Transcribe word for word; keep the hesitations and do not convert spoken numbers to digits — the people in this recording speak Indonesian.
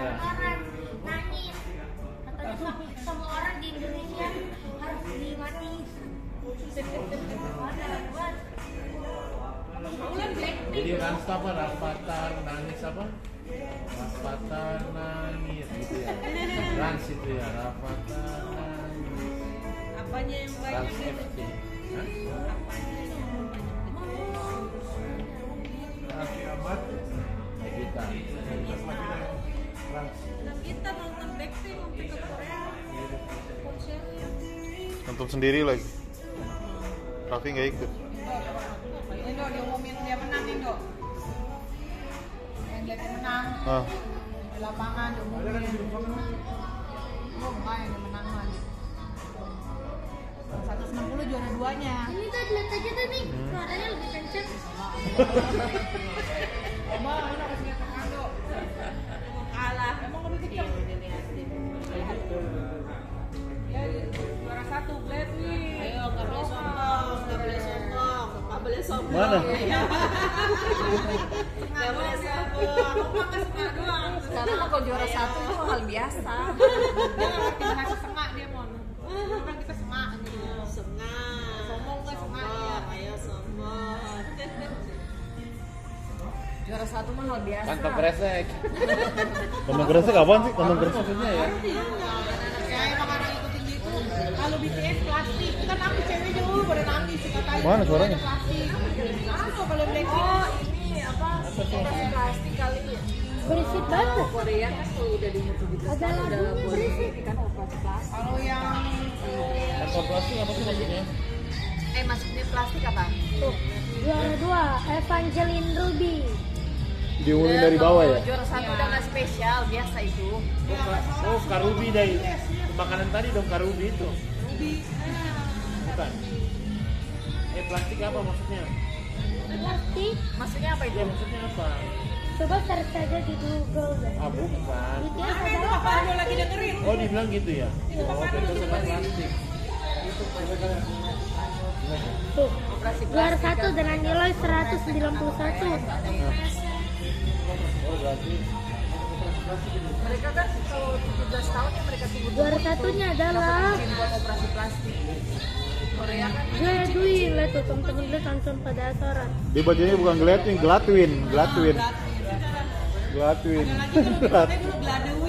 orang nangis. Katanya semua, semua orang di Indonesia harus dimati. Jadi Rans apa? Rafathar nangis apa? Rafathar nangis gitu ya. Rans itu ya, Rafathar nangis. Apanya yang banyak Rans F C. Hah? Raffi Ahmad, Kita. Rans. Nah, kita nonton Blackpink sampai ke Korea konsernya. Nonton sendiri lagi. Raffi nggak ikut. Ini dong diumumin dia menang nih dong. Yang dia menang Ah, di lapangan diumumin. Oh, enggak yang dia menang lagi. seratus enam puluh juara duanya. Ini tuh lihat aja tuh nih, suaranya lebih kenceng. Coba mana kasih lihat Fernando. Kalah. Emang lebih kecil. Ya, juara satu Blackpink. Ayo, nggak boleh sombong, nggak boleh sombong, nggak boleh sombong. Mana? Nggak boleh sombong. Aku nggak suka doang. Sekarang kalau juara satu itu hal biasa. Dia nggak ngerti bahasa sengak dia mon. Kan kita sengak nih. Sengak. Sombong nggak sengak ya. Ayo sombong. Juara satu mah hal biasa. Kantong kresek. kantong kresek apaan sih? Kantong kresek. Maksudnya ya. Ya emang anak ikutin gitu. Kalau B T S plastik, kan aku cewek jauh pada nangis katanya. Mana suaranya? Plastik. Apa kalau Blackpink? Oh ini apa? Operasi plastik kali ya. Berisik banget. Korea kan kalau udah di YouTube itu Ada udah lagunya boleh berisik. ini kan operasi plastik. Kalau yang Kantong plastik apa sih maksudnya? Eh maksudnya plastik apa? Tuh, juara dua, Evangeline Ruby. Diumumin dari bawah ya? Kalau juara satu udah nggak spesial biasa itu. Oh, Karubi dari makanan tadi dong, Karubi itu. Bukan. Eh, plastik apa maksudnya? Plastik. Maksudnya apa itu? Ya, maksudnya apa? Coba search saja di Google. Ah, bukan. B T S adalah apa lo lagi dengerin? Oh, dibilang gitu ya? Oh, itu sama plastik. tuh. Operasi Juara plastik. satu dengan nilai seratus sembilan puluh satu. Oh, berarti Mereka kan kalau tujuh belas tahun ya mereka tunggu. Juara satunya adalah buat operasi plastik. Korea kan Joya Dwi. Lihat tuh teman-teman lihat tonton pada acara. Dia bacanya bukan Gladwin, Gladwin, Gladwin. Gladwin. Lagi kalau dulu dulu Gladwin.